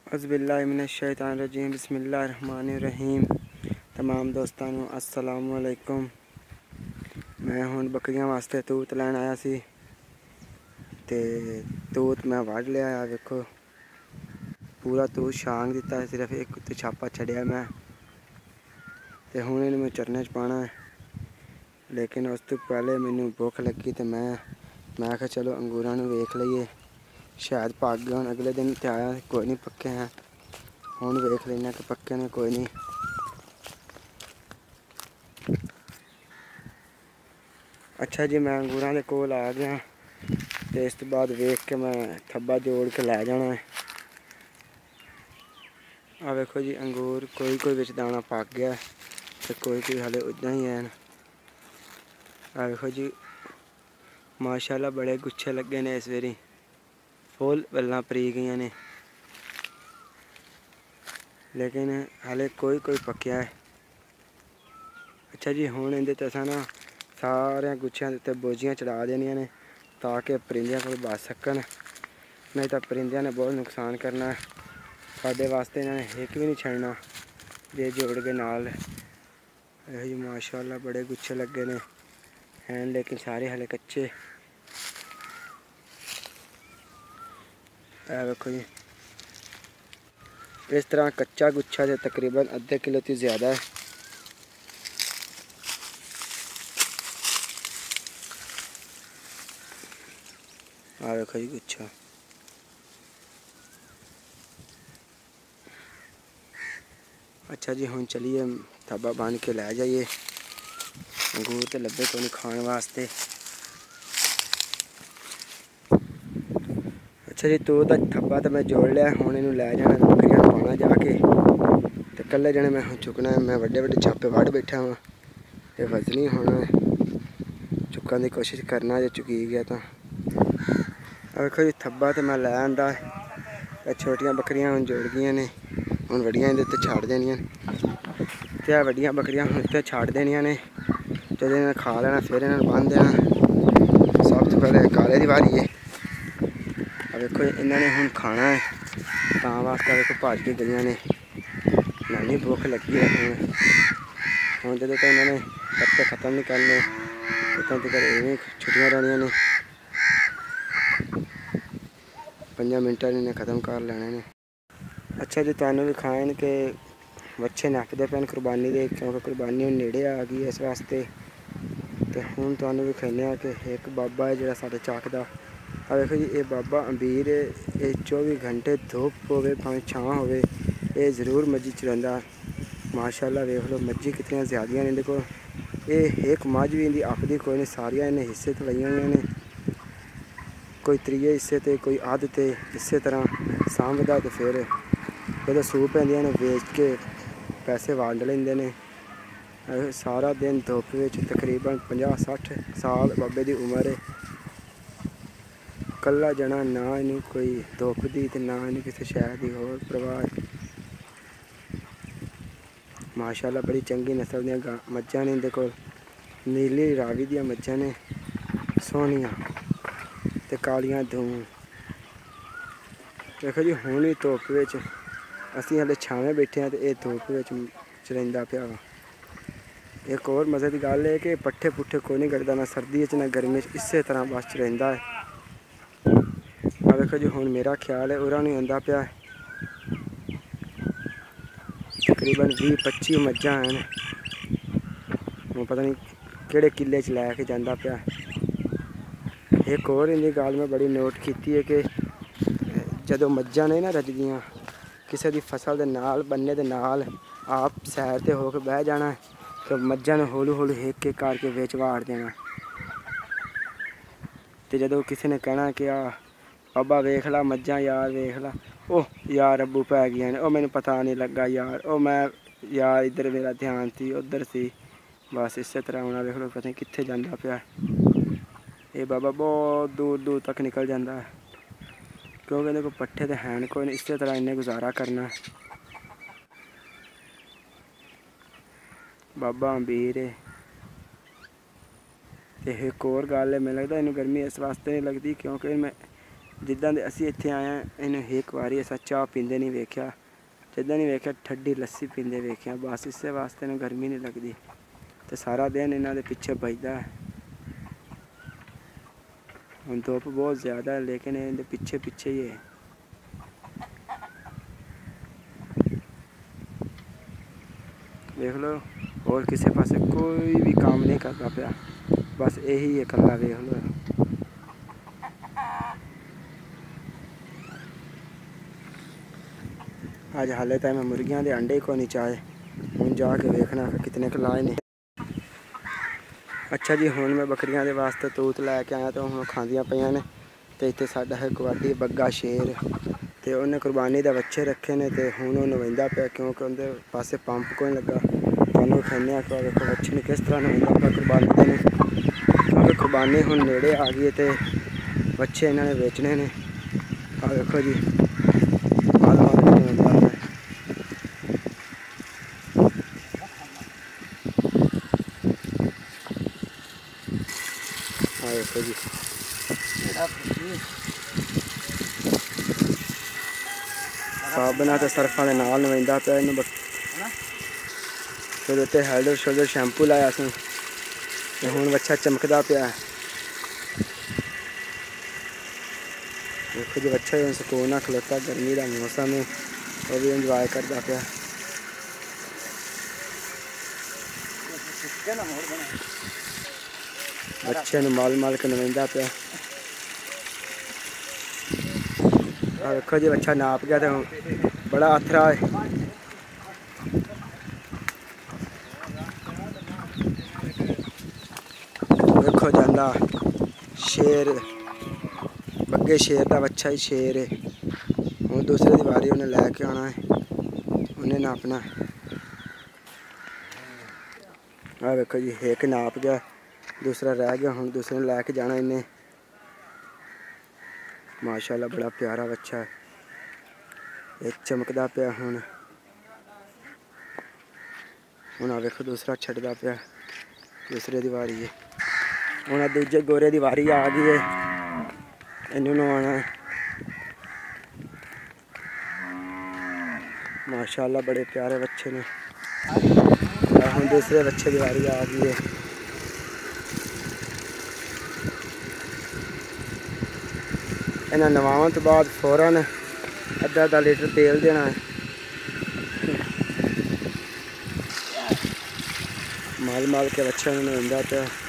औज़ुबिल्लाहिमिनश्शैतानिर्रजीम बिस्मिल्लाहिर्रहमानिर्रहीम। तमाम दोस्तों नूं अस्सलामु अलैकुम। मैं हुण बकरियां वास्ते तूत लैण आया सी ते तूत मैं वढ़ लिया। देखो पूरा तूत छांग दिता, सिर्फ एक उत्ते छापा छड्डिया मैं ते हुण इहनूं मैं चरने च पाना है। लेकिन उस तो पहले मैनूं भुख लगी तो मैं आख्या चलो अंगूरां नूं वेख लईए, शायद पक गए होण। अगले दिन ते आया कोई नहीं पक्के हैं, हुण वेख लेना कि पक्के ने कोई नहीं। अच्छा जी, मैं अंगूरां दे कोल आ गया तो इस तो बाद वेख के मैं थब्बा जोड़ के लै जाना है। आ देखो जी अंगूर कोई विच दाना पक गया तो कोई हाले उदां ही है। आ देखो जी माशाल्लाह बड़े गुच्छे लगे ने इस बारी, फुल बल्लां परी गई ने, लेकिन हाले कोई पक्या है। अच्छा जी, हुण इहदे ते असां ना सारे गुच्छियां दे उत्ते बोझियां चढ़ा देनियां ने ताकि परिंदियां कोल बच सकन, नहीं तो परिंदियां ने बहुत नुकसान करना है साडे वास्ते। इन्हां ने हिक भी नहीं छड्डना जे जोड़ के नाल। जी माशाल्लाह बड़े गुच्छे लगे ने हैं, लेकिन सारे हाले कच्चे। देखो जी इस तरह कच्चा गुच्छा जो तकरीबन अद्धे किलो तो ज़्यादा है। आ देखो जी गुच्छा। अच्छा जी, हुण चलिए थब्बा बन के लै जाइए। अंगूर तो लभे को नहीं खाने वास्ते। अच्छा जी, तूत दा थब्बा तो मैं जोड़ लिया, हुण इहनूं लै जाना बकरियां नूं पाना जाके ते कल्ले जने मैं चुकना है। मैं वड्डे छापे वड़ बैठा हाँ, ये वजनी होना है, चुकन की कोशिश करना जे चुकी गया तो। देखो जी थब्बा तो मैं लै आंदा, छोटियां बकरियां हुण जुड़ गई ने, हुण वड्डियां इहदे उत्ते छड्ड देनियां ने ते वड्डियां बकरियां हुण इत्थे छड्ड देनियां ने। जदों इन्हां ने खा लेना फिर इन्हां नूं बन्न देना। सब तो पहले काले दी बारी है। देखो इन्होंने हुण खाना है तां वास्ते देखो भज के गई ने, नानी भुख लगी है। हुण जो तो इन्होंने पत्ते खत्म नहीं करने तो तक इवें छुट्टियां रहनियां ने, 5 मिनटां इन्हें खत्म कर लेने ने। अच्छा जी, तुहानूं भी खाएं कि बच्चे नपदे पे कुरबानी दे, क्योंकि कुरबानी हुण नेड़े आ गई है। इस वास्ते तो हुण तुहानूं भी खाने कि एक बाबा है जिहड़ा साडे चक दा। आ देखो जी ये बाबा अंबीर है, ये 24 घंटे धुप होवे भावें छां होवे ये जरूर मज्जी चरांदा। माशाल्लाह वेख लो मज्जी कितनी ज़्यादा ने देखो। ये एक मझ भी इनकी अपनी कोई नहीं, सारिया इन्हें हिस्से तो लईयां हुई ने, कोई त्रीए हिस्से ते कोई अद्ध ते इस तरह सांभदा तो फिर जो सूह पैंदियां ने वेच के पैसे वंड लेंदे ने। सारा दिन धुप विच तकरीबन 50-60 साल बाबे की उम्र है। कल्ला जना ना इन्हूं कोई धुप दी ते ना इन्हूं किसी शै दी होर परवाह है। माशाल्लाह बड़ी चंगी नस्ल दियां मज्झां ने इंदे कोल, नीली रावी दियां मज्झां ने सोहणियां ते कालियां दूं। देखो जी हुण ही धुप विच असीं हले छावें बैठे हैं तो यह धुप विच चरैंदा पिया वा। एक और मज़े की गल है कि पट्ठे पुट्ठे कोई नहीं कटदा, ना सर्दी ना गर्मी, इस तरह बस चरैंदा है। देखो जी हुण मेरा ख्याल है उरा नहीं आंदा पिया, तकरीबन 20-25 मज्झां हैं। हूँ पता नहीं किहड़े किले च लैके जांदा पिया। एक और इन्दी गल मैं बड़ी नोट की है कि जदों मज्झां नहीं ना रजदियां किसी की फसल दे नाल बन्ने दे नाल आप सैर ते होके बह जाना तो मज्झां ने हौली हौली हिक हिक करके विच वाड़ देना। तो जदों किसी ने कहना कि आ बाबा वेख ला मज्झां यार वेख ला, ओह यार अब्बू पै गई ने, ओ मैनू पता नहीं लगा यार, ओ मैं यार इधर मेरा ध्यान सी उधर सी। बस इस तरह होना वेख लो, पता नहीं कित्थे जांदा पिया। ये बाबा बहुत दूर दूर तक निकल जाता है क्योंकि इन्हें को पट्ठे तो हैं कोई नहीं, इस तरह इन्हें गुजारा करना। बाबा अंबीर है। एक और गल है, मैनूं लगता इन्हूं गर्मी इस वास्ते नहीं लगती क्योंकि मैं जिद्दां दे असीं इत्थे आए हैं इन्हूं एक बारी असां चाह पींदे नहीं वेख्या, जिद्दां नहीं वेख्या ठंडी लस्सी पींदे वेख्या। बस इस्से वास्ते इन्हूं गर्मी नहीं लगदी ते सारा दिन इन्हां दे पिछे बजदा है। हुण धुप्प बहुत ज़्यादा है लेकिन इनके पिछे पिछे ही है। देख लो और किसी पास कोई भी काम नहीं करता पाया, बस यही है कला। देख लो आज हाले तक मैं मुर्गियां के अंडे को नहीं चाहे, हूँ जाके देखना कितने खिलाए ने। अच्छा जी, हुण मैं बकरियां के वास्ते तूत लैके आया तो हुण खांदियां पईयां ने। ते इत्थे साडा है गवाडी बग्गा शेर ते उन्हें कुर्बानी दे बच्चे रखे ने ते हुण ओह नवेंदा पिया क्योंकि उनके पासे पंप कोई लगा। तुहानूं खन्ने आ कि देखो बच्चे ने किस तरह नवेंदा पिया कुर्बानी दे ने, क्योंकि कुर्बानी हुण नेड़े आ गई ते बच्चे इन्होंने बेचने ने। आ देखो जी माल माल के नवेंदा पिया। आ देखो जी साबना तो सरफा के नाल नवेंदा पिया इन्हूं। फिर उत्ते हेल्ड शोल्डर शैंपू लाया असें ते हुण बच्चा चमकदा पिया। देखो जी बच्चा सुकून नाल खलोता, गर्मी का मौसम है वो भी इंजॉय करता पिया। बच्चे नूं माल माल के नवेंदा पिया। देखो जी बच्चा नाप गया तो बड़ा अथरा है। देखो जांदा शेर, बग्गे शेर का बच्चा ही शेर है। हूँ दूसरी दीवारी उन्हें लैके आना है, उन्हें नापना है। आ देखो जी एक नाप गया, दूसरा रह गया, हूँ दूसरे लैके जाना इन्हें। माशाल्लाह बड़ा प्यारा बच्चा है, एक चमकदा पिया। हुण आ देखो दूसरा छड्डदा पिया, दूसरे दी वारी है। हुण दूजे गोरे दी वारी आ गई है, इन्हूं नवाना है। माशाल्लाह बड़े प्यारे बच्चे ने। हुण दूसरे बच्चे दी वारी आ गई है। इन्हें नवावन तो बाद फौरन अद्धा लीटर तेल देना है। माल माल के बच्चे नवेंदा पिया।